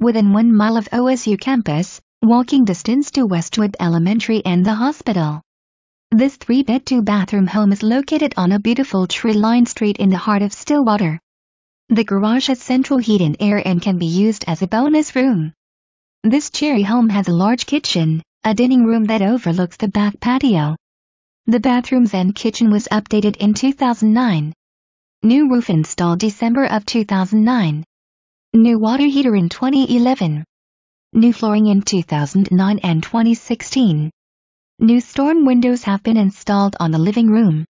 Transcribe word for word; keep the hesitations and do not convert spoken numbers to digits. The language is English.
within one mile of O S U campus, walking distance to Westwood Elementary and the hospital. This three-bed two-bathroom home is located on a beautiful tree-lined street in the heart of Stillwater. The garage has central heat and air and can be used as a bonus room. This cheery home has a large kitchen, a dining room that overlooks the back patio. The bathrooms and kitchen was updated in two thousand nine. New roof installed December of two thousand nine. New water heater in twenty eleven. New flooring in two thousand nine and twenty sixteen. New storm windows have been installed on the living room.